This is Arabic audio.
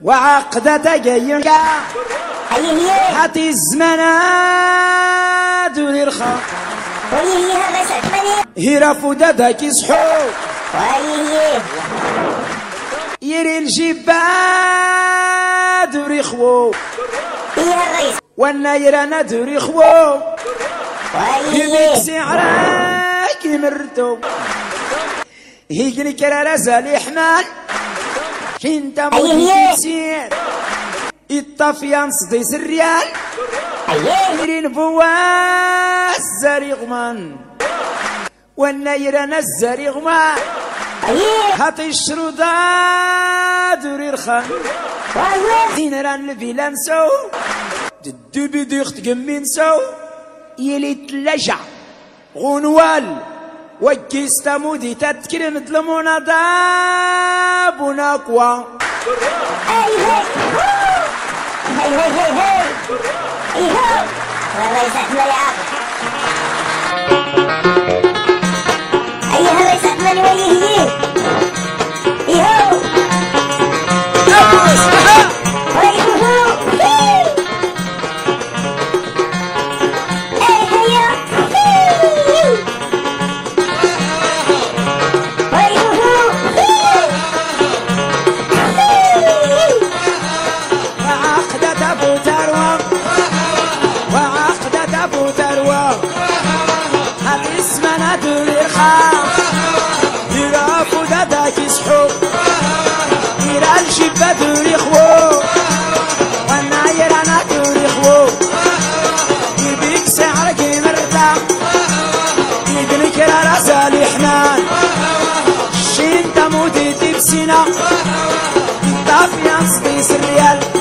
وعقدة جيّنكا حتي الزمان دوري الخا هيرا فودادا كيصحو يري الجبال دوري خو والنايرة دوري خو يبيك سعرك مرتو هيجري كرارة زالي حمال حين تموت تسير الطفيان صديس الريال يرين فواز زاري غمان والنايرة الزاري غمان هاتي الشرودة دوري الخان دين ران الفيلان سو ددو بديخ تقمين سو يلي تلجع غنوال وكيس تمودي تتكرم تلمونا داب ونقوى والله يسعدنا يا عم ايها يسعدنا ويهيه يهو دوري خو والنايرة دوري خو يبيك سعرك مرتاح يدنك يا رزالي حنان شين تموتي تبسينا الطافيان صديس الريال